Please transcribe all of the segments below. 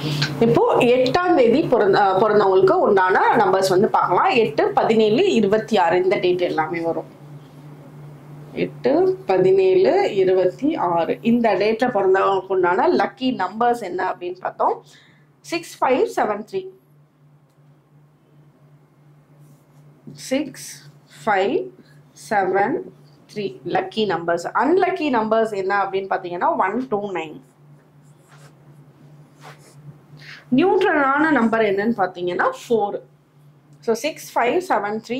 இப்போ 8ஆம் தேதி பிறந்தவங்களுக்கு உண்டான நம்பர்ஸ் வந்து பார்க்கலாம். 8, 17, 26 இந்த டேட் எல்லாமே வரும். 8, 17, 26 இந்த டேட்ல பிறந்தவங்களுக்கு உண்டான லக்கி நம்பர்ஸ் என்ன அப்படின்னு பார்த்தோம். 6573 6573 லக்கி நம்பர்ஸ். அன்லக்கி நம்பர்ஸ் என்ன அப்படின்னு பார்த்தீங்கன்னா 129. நியூட்ரலான நம்பர் என்னன்னு பார்த்தீங்கன்னா 4. ஸோ 6573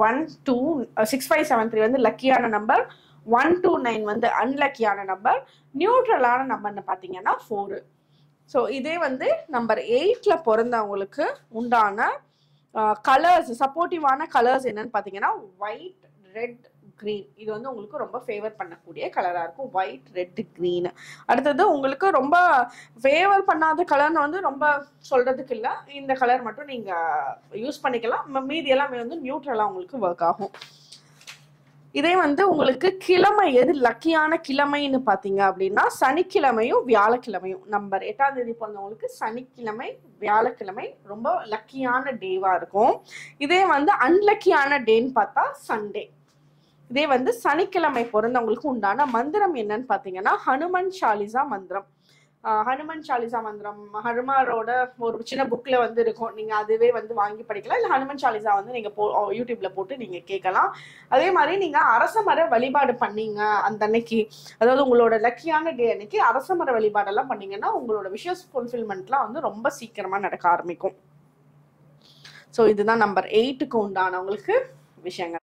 6573 வந்து லக்கியான நம்பர், 129 வந்து அன்லக்கியான நம்பர், நியூட்ரலான நம்பர்னு பார்த்தீங்கன்னா 4. ஸோ இதே வந்து நம்பர் 8ல பிறந்தவங்களுக்கு உண்டான கலர்ஸ், சப்போர்ட்டிவான கலர்ஸ் என்னன்னு பார்த்தீங்கன்னா ஒயிட், ரெட், கிரீன். இது வந்து உங்களுக்கு ரொம்ப ஃபேவர் பண்ணக்கூடிய கலராக இருக்கும். White, red, green. அடுத்தது உங்களுக்கு ரொம்ப ஃபேவர் பண்ணாத கலர்னு வந்து ரொம்ப சொல்றதுக்கு இல்லை, இந்த கலர் மட்டும் நீங்க யூஸ் பண்ணிக்கலாம். மீதி எல்லாமே வந்து நியூட்ரலாக உங்களுக்கு ஒர்க் ஆகும். இதே வந்து உங்களுக்கு கிழமை எது லக்கியான கிழமைன்னு பார்த்தீங்க அப்படின்னா சனிக்கிழமையும் வியாழக்கிழமையும். நம்பர் 8ஆம் தேதி பிறந்தவங்களுக்கு சனிக்கிழமை, வியாழக்கிழமை ரொம்ப லக்கியான டேவா இருக்கும். இதே வந்து அன்லக்கியான டேன்னு பார்த்தா சண்டே. இதே வந்து சனிக்கிழமை பிறந்தவங்களுக்கு உண்டான மந்திரம் என்னன்னு பார்த்தீங்கன்னா ஹனுமன் சாலிசா மந்திரம். ஹனுமன் சாலிசா மந்திரம் ஹனுமாரோட ஒரு சின்ன புக்ல வந்து இருக்கும். நீங்க அதுவே வந்து வாங்கி படிக்கலாம். இல்லை ஹனுமன் சாலிசா வந்து நீங்க யூடியூப்ல போட்டு நீங்க கேட்கலாம். அதே மாதிரி நீங்க அரசமர வழிபாடு பண்ணீங்க அந்த அன்னைக்கு, அதாவது உங்களோட லக்கியான டே அன்னைக்கு அரசமர வழிபாடெல்லாம் பண்ணீங்கன்னா உங்களோட விஷஸ் ஃபுல்ஃபில்மெண்ட்லாம் வந்து ரொம்ப சீக்கிரமா நடக்க ஆரம்பிக்கும். ஸோ இதுதான் நம்பர் 8க்கு உண்டானவங்களுக்கு விஷயங்கள்.